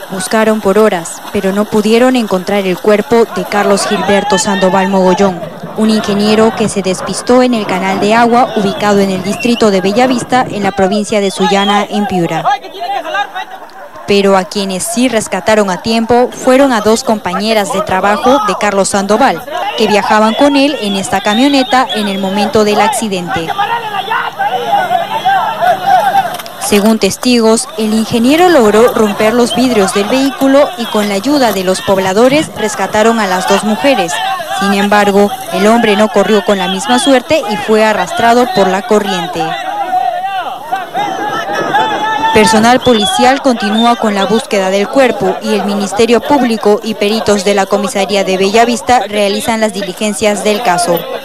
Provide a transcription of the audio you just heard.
Buscaron por horas, pero no pudieron encontrar el cuerpo de Carlos Gilberto Sandoval Mogollón, un ingeniero que se despistó en el canal de agua ubicado en el distrito de Bellavista, en la provincia de Sullana, en Piura. Pero a quienes sí rescataron a tiempo fueron a dos compañeras de trabajo de Carlos Sandoval, que viajaban con él en esta camioneta en el momento del accidente. Según testigos, el ingeniero logró romper los vidrios del vehículo y con la ayuda de los pobladores rescataron a las dos mujeres. Sin embargo, el hombre no corrió con la misma suerte y fue arrastrado por la corriente. Personal policial continúa con la búsqueda del cuerpo y el Ministerio Público y peritos de la comisaría de Bellavista realizan las diligencias del caso.